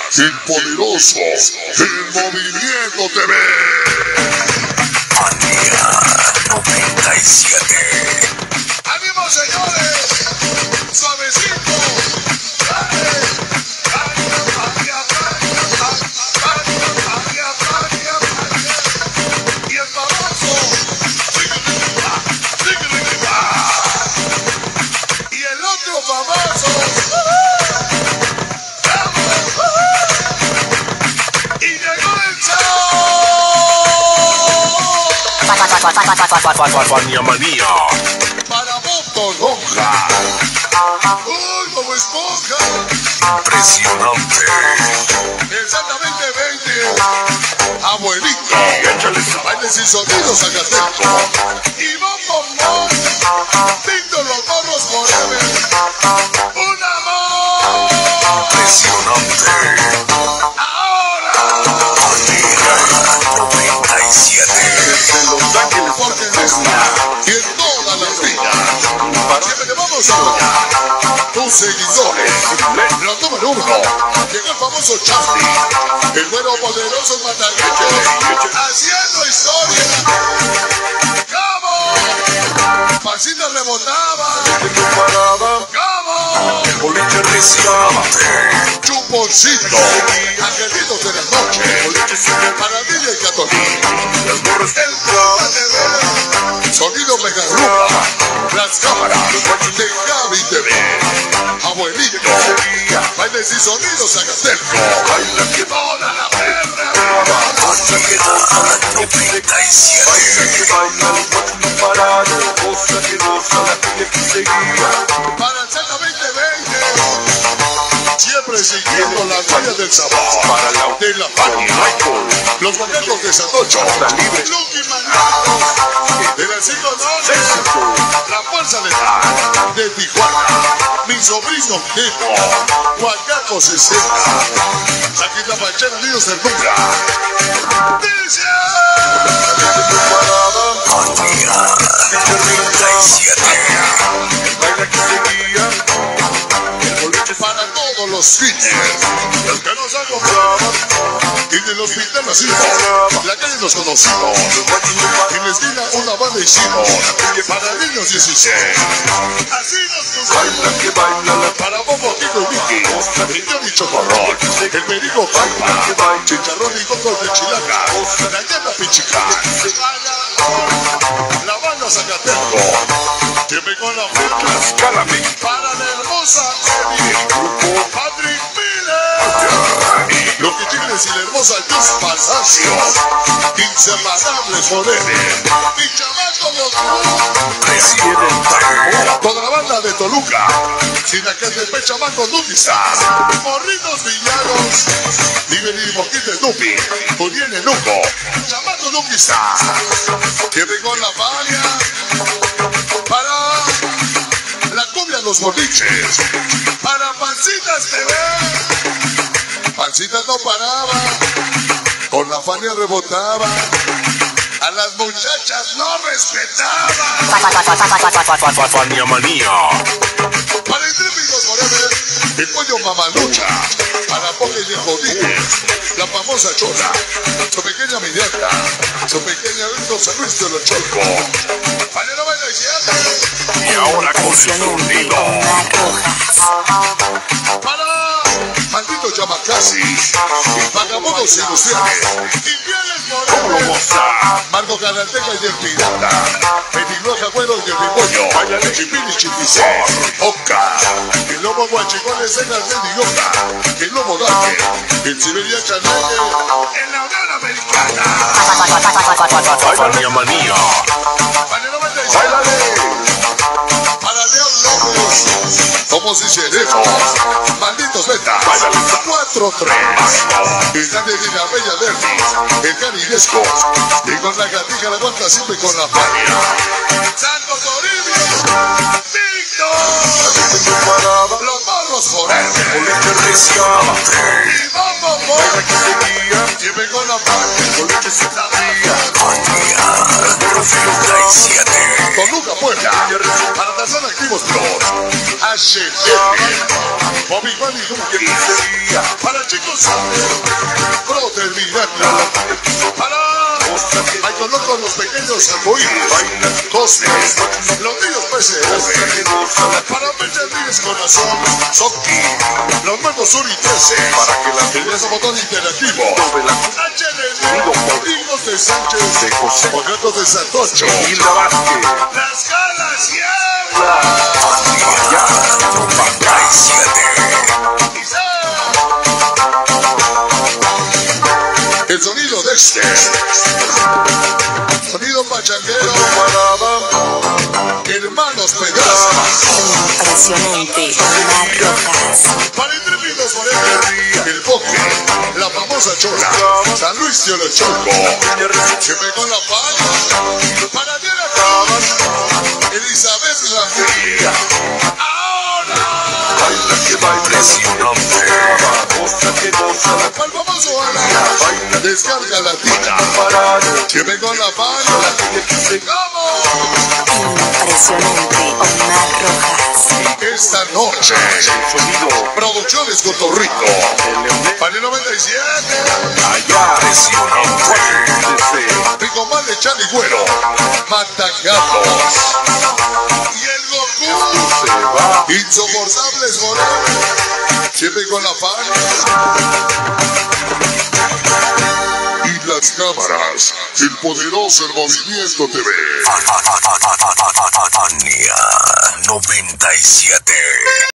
el poderoso, el movimiento TV. Manía 97. ¡Ánimo, señores! ¡Suavecito! Y el famoso. Y el otro famoso. Y llegó el show. Manía. Para Bob Lonja. ¡Uy, como esponja! Impresionante. Exactamente 20. Abuelito. Bailes y sonidos Zacateco. Y Bob. Víctor Los Morros Forever. ¡Un amor! Impresionante. ¡Ahora! Manía 97. Desde Los Ángeles, porque en esta y en todas las vidas siempre te vamos a apoyar. Tus seguidores, los número uno. Llega el famoso Charlie, el bueno poderoso Matagueche, haciendo historia. ¡Cómo! Pasita rebotaba. ¡Cómo! El boliche impresionante. Chuponcito, Angelitos de la Noche, para Lidia y Catolín, el Plata TV, Sonido Mega Rupa, las cámaras de Gaby TV, Abuelito, bailes y sonidos Zacateco, baila que toda la perra, Manía 97. para el Zeta 2020. Siempre siguiendo las huellas del sabor de la Fania, los vaqueros de Santocho, Lucky Mandato, de las 5 noches, la fuerza letal de Tijuana, mi sobrino Tito, Huacaco 60, Saquita Panchera, Niños del Nunca. Dice Manía 97. para todos los fines, los que nos han comprado y del hospital nacimos, la calle nos conocimos, en la esquina una banda hicimos, para niños 16, así nos conocimos, para Bobo, Kiko y Vicky, el Johnny Chocorrón, el Perico Pampa, Chicharrón y Cocos de Chilaca, la Llana Pichicán, la banda Zacateco, siempre con la fecha, para la hermosa Eddie, Patrick Miller, los que tienes y la hermosa Luz Palacio, inseparables forever, y chamaco Presidente. toda la banda de Toluca, sin la que es de Pechamaco Nudizar, Morritos Villanos, Liberty Moquite Dupi, Julián Nuco, Chamaco Nudizar, que vengo en la Fania, para la cumbia Los Boliches, para Pancitas TV, Pancitas no paraba, con la Fania rebotaba, a las muchachas no respetaba. Manía. Para Intrépidos Forever, el pollo Mamalucha, para Poque y Jodines, la famosa Chola, su pequeña Miranda, su pequeña San Luis de los Cholco, para el 97, Y ahora con su sonido. para Maldito Yamakasi, Vagabundos Industriales, Infieles Forever, Marco Canalteca y el Pirata, Petigloja Agüero y el Ripollo, Chipini Chipicé, Oca, el Lobo Guachicones en las de Dioca, el Lobo Darque, el Siberia Chaneque, en la Unión Americana, Manía. para el 97, para León López, como si se lejos, Malditos Betas, 4-3, el Dante de la Bella Derby, el Caridesco, y con la gatija la aguanta siempre con la Fania, Santo Toribio, Víctor, los Morros Forever, y vamos, siempre con la Fania, Manía 97. Toluca Puebla, para Tarzán Activos Plus, HL, Bobby Juan y Duque, para chicos, Brother Miranda, para Michael Loco, los pequeños arcoíris, Cosme, los niños PCS, para Benjamín Corazón, Soki, los nuevos Uri 13, para que la belleza botón interactivo, HL, hijos de Sánchez, Bogatos de Santocho, y la Vázquez, las galas y el sonido de este, sonido pachanguero, hermanos Pedraza, impresionante, Omar Rojas, para intrépidos Forever, el Boque, la famosa Chola, San Luis de Olochoco, siempre con la paz, para Diana Cabas, Elizabeth Rafael, Impresionante. para el famoso Ana, descarga latina, siempre con la paz, ¡vamos! impresionante, Omar Rojas, Esta noche, Producciones Cotorrito, para el 97, Pico Mal de Charlie Güero, Matagatos, y el Goku, Insoportables Morales, siempre con la pan, y las cámaras, el poderoso El Movimiento TV. Fania 97.